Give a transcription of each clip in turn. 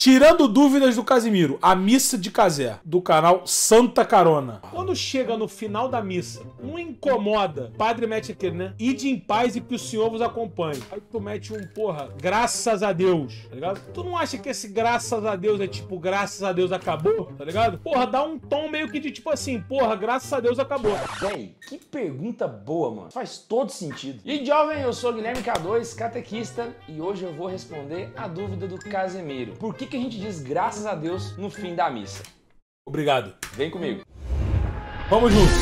Tirando dúvidas do Casimiro, a missa de Cazé, do canal Santa Carona. Quando chega no final da missa, não incomoda. O padre mete aquele, né? Ide em paz e que o Senhor vos acompanhe. Aí tu mete um, porra, graças a Deus, tá ligado? Tu não acha que esse graças a Deus é tipo, graças a Deus acabou, tá ligado? Porra, dá um tom meio que de tipo assim, porra, graças a Deus acabou. Véi, que pergunta boa, mano. Faz todo sentido. E jovem, eu sou Guilherme K2, catequista, e hoje eu vou responder a dúvida do Casemiro. Por que a gente diz graças a Deus no fim da missa? Obrigado. Vem comigo. Vamos juntos.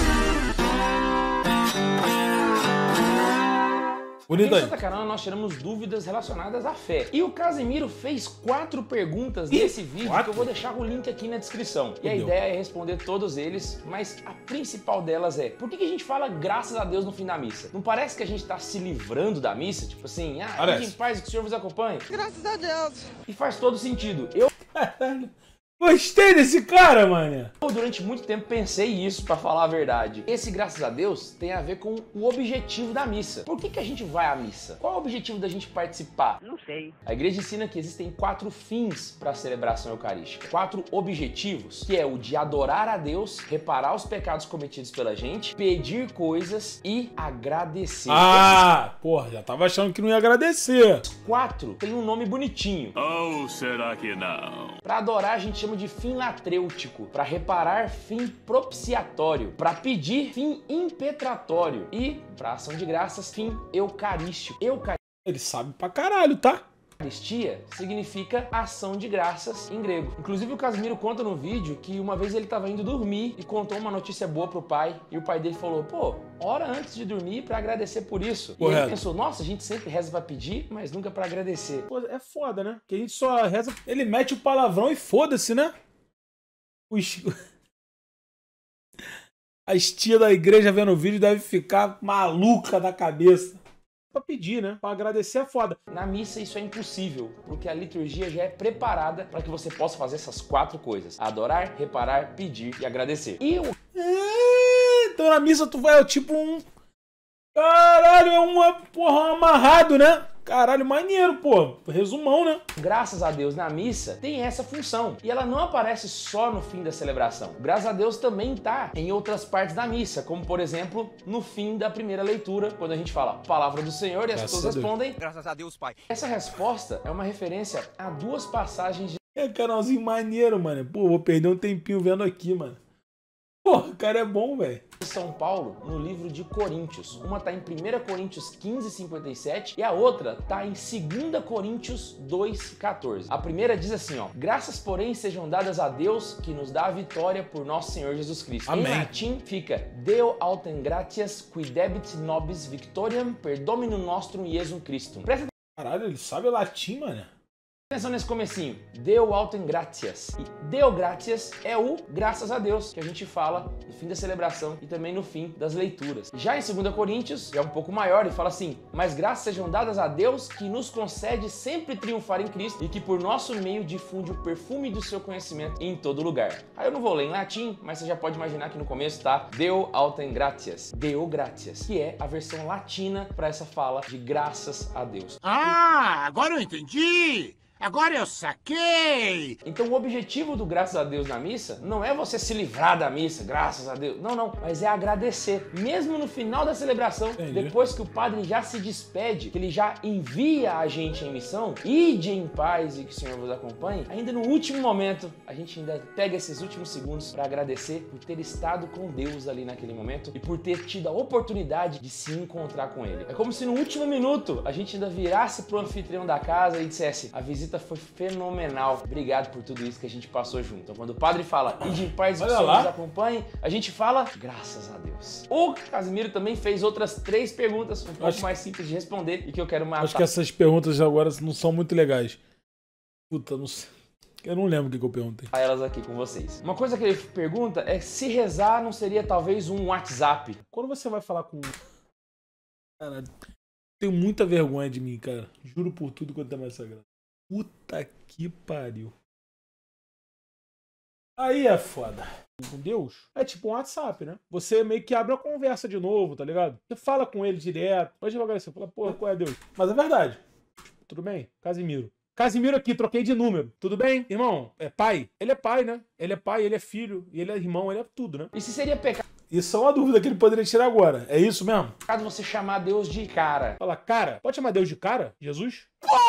Bonito aí. Em Santa Carona nós tiramos dúvidas relacionadas à fé. E o Casemiro fez 4 perguntas nesse vídeo que eu vou deixar o link aqui na descrição. E a ideia é responder todos eles, mas a principal delas é: por que a gente fala graças a Deus no fim da missa? Não parece que a gente tá se livrando da missa? Tipo assim, ide em paz e que o Senhor vos acompanhe? Graças a Deus. E faz todo sentido. Gostei desse cara, mano. Eu durante muito tempo pensei isso, pra falar a verdade. Esse graças a Deus tem a ver com o objetivo da missa. Por que a gente vai à missa? Qual é o objetivo da gente participar? Não sei. A igreja ensina que existem 4 fins para a celebração eucarística. 4 objetivos, que é o de adorar a Deus, reparar os pecados cometidos pela gente, pedir coisas e agradecer. Ah, porra, já tava achando que não ia agradecer. 4 tem um nome bonitinho. Ou será que não? Para adorar a gente chama de fim latrêutico, para reparar fim propiciatório, para pedir fim impetratório e para ação de graças fim eucarístico. Ele sabe pra caralho, tá? Eucaristia significa ação de graças em grego. Inclusive o Casimiro conta no vídeo que uma vez ele estava indo dormir e contou uma notícia boa pro pai, e o pai dele falou: pô, ora antes de dormir pra agradecer por isso. Correto. E ele pensou: nossa, a gente sempre reza pra pedir, mas nunca pra agradecer. Pô, é foda, né? Que a gente só reza. Ele mete o palavrão e foda-se, né? As tias da igreja vendo o vídeo devem ficar maluca da cabeça. Pra pedir, né? Pra agradecer é foda. Na missa isso é impossível, porque a liturgia já é preparada para que você possa fazer essas 4 coisas: adorar, reparar, pedir e agradecer. E o... Então na missa tu vai tipo um... Caralho, é uma porra amarrado, né? Caralho, maneiro, pô. Resumão, né? graças a Deus na missa tem essa função. E ela não aparece só no fim da celebração. Graças a Deus também tá em outras partes da missa, como por exemplo, no fim da primeira leitura, quando a gente fala palavra do Senhor e as pessoas respondem Graças a Deus, Pai. Essa resposta é uma referência a 2 passagens de É canalzinho maneiro, mano. Pô, vou perder um tempinho vendo aqui, mano. Porra, o cara é bom, velho. São Paulo no livro de Coríntios. Uma tá em 1 Coríntios 15:57 e a outra tá em 2 Coríntios 2:14. A primeira diz assim, ó: graças, porém, sejam dadas a Deus que nos dá a vitória por nosso Senhor Jesus Cristo. Amém. Em latim fica: Deo autem gratias qui debit nobis victoriam per Dominum nostrum Iesum Christum. Presta Caralho, ele sabe latim, mano. atenção nesse comecinho. Deo autem gratias. E Deo gratias é o graças a Deus que a gente fala no fim da celebração e também no fim das leituras. Já em 2 Coríntios, é um pouco maior e fala assim: mas graças sejam dadas a Deus que nos concede sempre triunfar em Cristo e que por nosso meio difunde o perfume do seu conhecimento em todo lugar. Aí eu não vou ler em latim, mas você já pode imaginar que no começo tá Deo autem gratias. Deo gratias, que é a versão latina para essa fala de graças a Deus. Ah, agora eu entendi! Agora eu saquei! Então o objetivo do graças a Deus na missa não é você se livrar da missa, graças a Deus. Não, mas é agradecer. Mesmo no final da celebração, depois que o padre já se despede, que ele já envia a gente em missão, ide em paz e que o Senhor vos acompanhe, ainda no último momento, a gente ainda pega esses últimos segundos para agradecer por ter estado com Deus ali naquele momento e por ter tido a oportunidade de se encontrar com Ele. É como se no último minuto a gente ainda virasse pro anfitrião da casa e dissesse: a visita foi fenomenal. Obrigado por tudo isso que a gente passou junto. Então, quando o padre fala ide em paz e que o Senhor nos acompanhe, a gente fala graças a Deus. O Casimiro também fez outras 3 perguntas um pouco mais simples de responder e que eu quero matar. Acho que essas perguntas agora não são muito legais. Puta, não sei. Eu não lembro o que eu perguntei. Elas aqui com vocês. Uma coisa que ele pergunta é se rezar não seria talvez um WhatsApp. Quando você vai falar com... Caralho, tenho muita vergonha de mim, cara. Juro por tudo quanto é mais sagrado. Puta que pariu. Aí é foda. Com Deus, é tipo um WhatsApp, né? Você meio que abre a conversa de novo, tá ligado? Você fala com ele direto. Hoje eu vou agradecer. Fala, porra, qual é Deus? Mas é verdade. Tudo bem? Casimiro. Casimiro aqui, troquei de número. Tudo bem? Irmão, é pai? Ele é pai, né? Ele é pai, ele é filho, e ele é irmão, ele é tudo, né? E se seria pecado Isso é uma dúvida que ele poderia tirar agora. É isso mesmo? você chamar Deus de cara? Fala, cara, pode chamar Deus de cara? Jesus?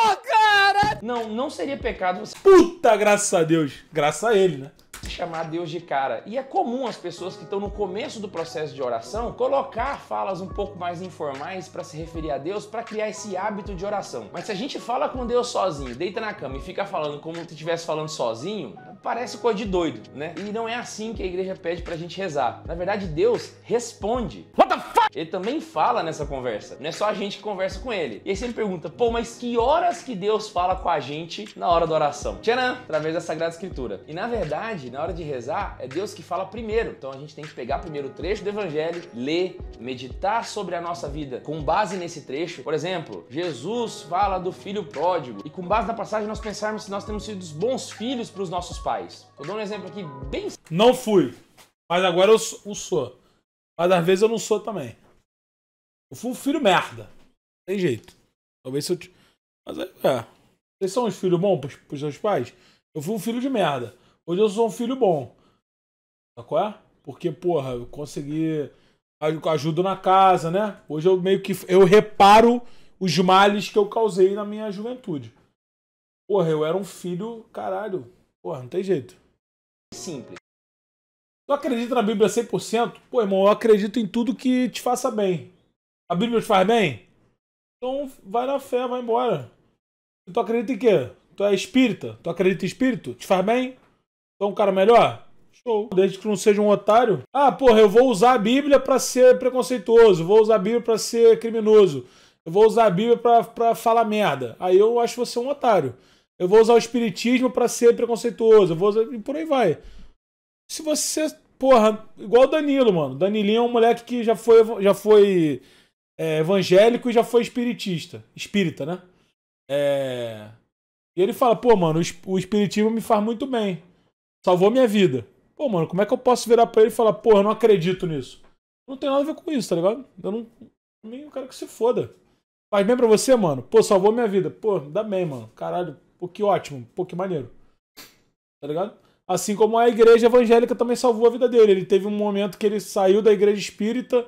Não, não seria pecado você Puta, graças a Deus. Graças a ele, né? chamar Deus de cara. E é comum as pessoas que estão no começo do processo de oração colocar falas um pouco mais informais para se referir a Deus, para criar esse hábito de oração. Mas se a gente fala com Deus sozinho, deita na cama e fica falando como se estivesse falando sozinho, parece coisa de doido, né? E não é assim que a igreja pede pra gente rezar. Na verdade, Deus responde. What the fuck? Ele também fala nessa conversa. Não é só a gente que conversa com ele. E aí você me pergunta, pô, mas que horas que Deus fala com a gente na hora da oração? Tcharam! Através da Sagrada Escritura. E na verdade, na hora de rezar, é Deus que fala primeiro. Então a gente tem que pegar primeiro o trecho do Evangelho, ler, meditar sobre a nossa vida com base nesse trecho. Por exemplo, Jesus fala do filho pródigo. E com base na passagem nós pensarmos se nós temos sido os bons filhos para os nossos pais. Tô dando um exemplo aqui bem... Não fui. Mas agora eu sou. Mas às vezes eu não sou também. Eu fui um filho merda. Tem jeito. Talvez se eu... Mas é. Vocês são uns filhos bons pros seus pais? Eu fui um filho de merda. Hoje eu sou um filho bom. Sabe qual é? Porque, porra, eu consegui... Ajudo na casa, né? Hoje eu meio que... Eu reparo os males que eu causei na minha juventude. Porra, eu era um filho... Caralho. Porra, não tem jeito. Simples. Tu acredita na Bíblia 100%? Pô, irmão, eu acredito em tudo que te faça bem. A Bíblia te faz bem? Então vai na fé, vai embora. Tu acredita em quê? Tu é espírita? Tu acredita em espírito? Te faz bem? Tu é um cara melhor? Show. Desde que não seja um otário. Ah, porra, eu vou usar a Bíblia pra ser preconceituoso. Vou usar a Bíblia pra ser criminoso. Eu vou usar a Bíblia pra falar merda. Aí eu acho você um otário. Eu vou usar o espiritismo pra ser preconceituoso. Eu vou usar... E por aí vai. Se você... Porra, igual o Danilo, mano. Danilinho é um moleque que já foi evangélico e já foi espiritista. Espírita, né? E ele fala, pô, mano, o espiritismo me faz muito bem. Salvou minha vida. Pô, mano, como é que eu posso virar pra ele e falar, pô, eu não acredito nisso? Não tem nada a ver com isso, tá ligado? Eu quero que se foda. Faz bem pra você, mano? Pô, salvou minha vida. Pô, dá bem, mano. Caralho, pô, que ótimo. Pô, que maneiro. Tá ligado? Assim como a igreja evangélica também salvou a vida dele. Ele teve um momento que ele saiu da igreja espírita.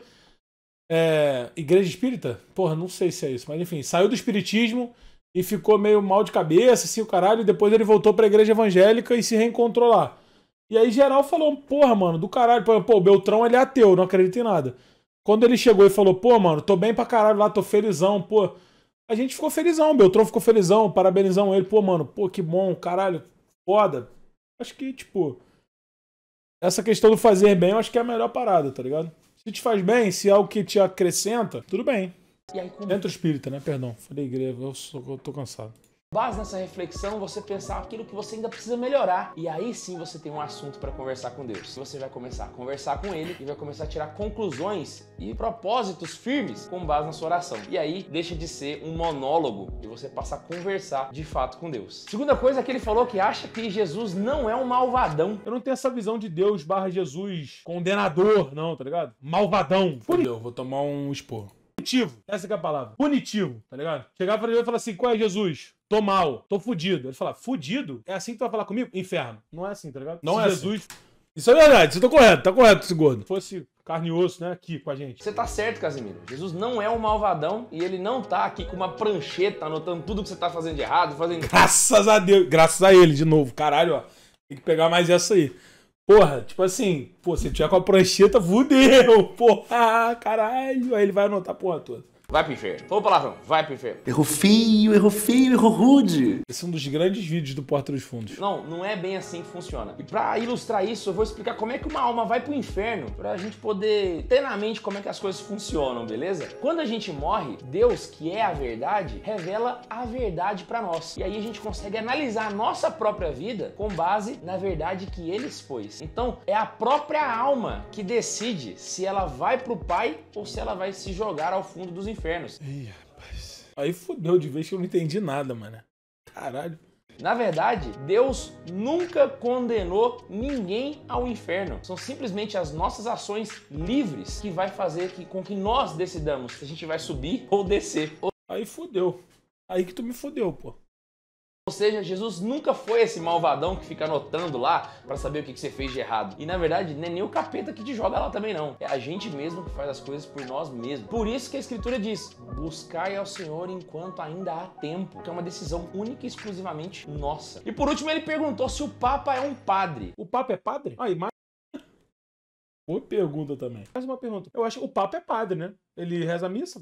Igreja espírita? Porra, não sei se é isso. Mas enfim, saiu do espiritismo e ficou meio mal de cabeça, assim, o caralho. E depois ele voltou pra igreja evangélica e se reencontrou lá. E aí geral falou, porra, mano, do caralho. Pô, o Beltrão, ele é ateu, não acredita em nada. Quando ele chegou e falou, pô, mano, tô bem pra caralho lá, tô felizão, pô. A gente ficou felizão, o Beltrão ficou felizão, parabenizão ele. Pô, mano, pô, que bom, caralho, foda. Acho que, tipo, essa questão do fazer bem, eu acho que é a melhor parada, tá ligado? Se te faz bem, se é algo que te acrescenta, tudo bem. E aí, Dentro espírita, né? Perdão, falei igreja, eu tô cansado. base nessa reflexão, você pensar aquilo que você ainda precisa melhorar. E aí sim você tem um assunto para conversar com Deus. Você vai começar a conversar com Ele e vai começar a tirar conclusões e propósitos firmes com base na sua oração. E aí deixa de ser um monólogo e você passa a conversar de fato com Deus. Segunda coisa é que ele falou que acha que Jesus não é um malvadão. Eu não tenho essa visão de Deus / Jesus condenador, não, tá ligado? Malvadão. Fudeu, vou tomar um esporro. Punitivo, essa que é a palavra. Punitivo, tá ligado? Chegar pra ele e falar assim, qual é Jesus? Tô mal, tô fudido. Ele fala, fudido? É assim que tu vai falar comigo? Inferno. Não é assim, tá ligado? Não é Jesus... Assim. Isso é verdade, você tá correto esse gordo. Se fosse carne e osso, né, aqui com a gente. Você tá certo, Casimiro. Jesus não é um malvadão e ele não tá aqui com uma prancheta anotando tudo que você tá fazendo de errado, fazendo... Graças a Deus, graças a ele, de novo. Caralho, ó. Tem que pegar mais essa aí. Porra, tipo assim, pô, se tiver com a prancheta, fudeu, porra, caralho. Aí ele vai anotar a porra toda. Vai pro inferno. Falou palavrão, vai pro inferno. Errou feio, errou rude. Esse é um dos grandes vídeos do Porta dos Fundos. Não, não é bem assim que funciona. E pra ilustrar isso, eu vou explicar como é que uma alma vai pro inferno, pra gente poder ter na mente como é que as coisas funcionam, beleza? Quando a gente morre, Deus, que é a verdade, revela a verdade pra nós. E aí a gente consegue analisar a nossa própria vida com base na verdade que Ele expôs. Então, é a própria alma que decide se ela vai pro Pai ou se ela vai se jogar ao fundo dos infernos. Ih, rapaz. Aí fudeu de vez que eu não entendi nada, mano. Caralho. Na verdade, Deus nunca condenou ninguém ao inferno. São simplesmente as nossas ações livres que vai fazer com que nós decidamos se a gente vai subir ou descer. Aí fudeu. Aí que tu me fudeu, pô. Ou seja, Jesus nunca foi esse malvadão que fica anotando lá pra saber o que você fez de errado. E na verdade, não é nem o capeta que te joga lá também não. É a gente mesmo que faz as coisas por nós mesmos. Por isso que a Escritura diz, buscai ao Senhor enquanto ainda há tempo. Que é uma decisão única e exclusivamente nossa. E por último, ele perguntou se o Papa é um padre. O Papa é padre? Aí, mais... Boa pergunta também. Mais uma pergunta. Eu acho que o Papa é padre, né? Ele reza a missa.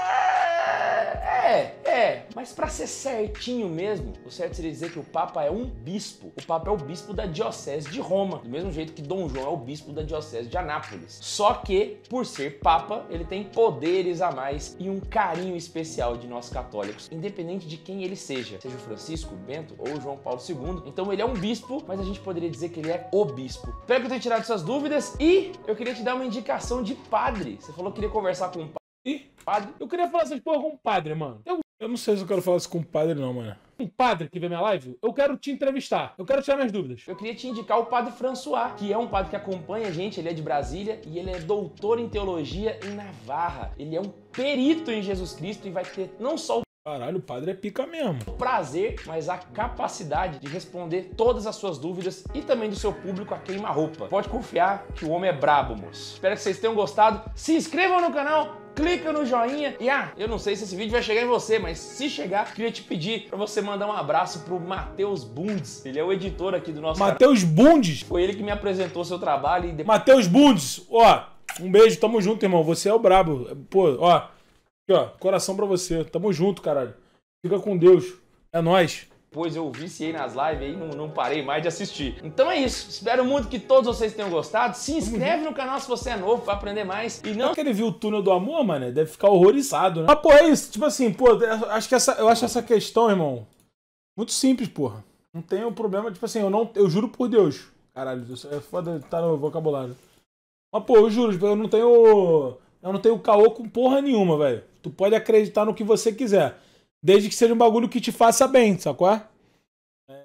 Mas pra ser certinho mesmo, o certo seria dizer que o Papa é um bispo. O Papa é o bispo da Diocese de Roma, do mesmo jeito que Dom João é o bispo da Diocese de Anápolis. Só que, por ser Papa, ele tem poderes a mais e um carinho especial de nós católicos, independente de quem ele seja o Francisco, Bento ou João Paulo II. Então ele é um bispo, mas a gente poderia dizer que ele é o bispo. Espero que eu tenha tirado suas dúvidas e eu queria te dar uma indicação de padre. Você falou que queria conversar com um padre. Eu queria falar essas porra com um padre, mano. Eu não sei se eu quero falar isso com um padre, não, mano. Um padre que vê minha live, eu quero te entrevistar. Eu quero tirar minhas dúvidas. Eu queria te indicar o Padre François, que é um padre que acompanha a gente, ele é de Brasília e ele é doutor em teologia em Navarra. Ele é um perito em Jesus Cristo e vai ter não só o Caralho, o padre é pica mesmo. prazer, mas a capacidade de responder todas as suas dúvidas e também do seu público a queima-roupa. Pode confiar que o homem é brabo, moço. Espero que vocês tenham gostado. Se inscrevam no canal, clica no joinha e eu não sei se esse vídeo vai chegar em você, mas se chegar, queria te pedir pra você mandar um abraço pro Matheus Bundes. Ele é o editor aqui do nosso canal. Matheus Bundes? Foi ele que me apresentou o seu trabalho e depois... Matheus Bundes, ó, um beijo, tamo junto, irmão. Você é o brabo. Pô, ó. Aqui, ó, coração pra você. Tamo junto, caralho. Fica com Deus. É nóis. Depois eu viciei nas lives e não parei mais de assistir. Então é isso. Espero muito que todos vocês tenham gostado. Se inscreve no canal se você é novo pra aprender mais. E não... Será que ele viu o túnel do amor, mano? Deve ficar horrorizado, né? Mas, pô, é isso. Tipo assim, pô, eu acho essa questão, irmão, muito simples, porra. Não tem um problema, tipo assim, eu juro por Deus. Caralho, isso é foda, tá no vocabulário. Mas, pô, eu juro, eu não tenho caô com porra nenhuma, velho. Tu pode acreditar no que você quiser. Desde que seja um bagulho que te faça bem, sacou?